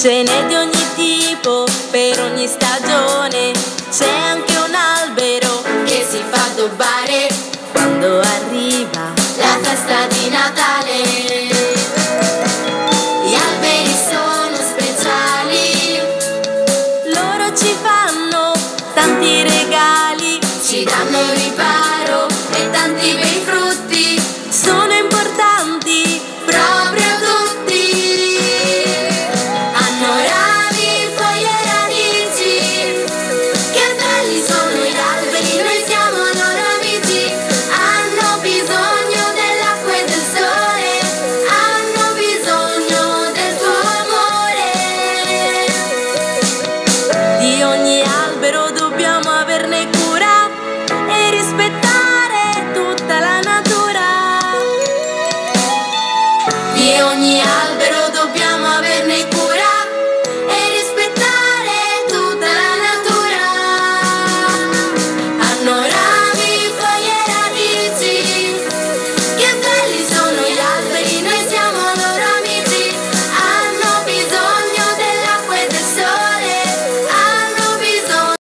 Ce n'è di ogni tipo, per ogni stagione. C'è anche un albero che si fa addobbare quando arriva la festa di Natale.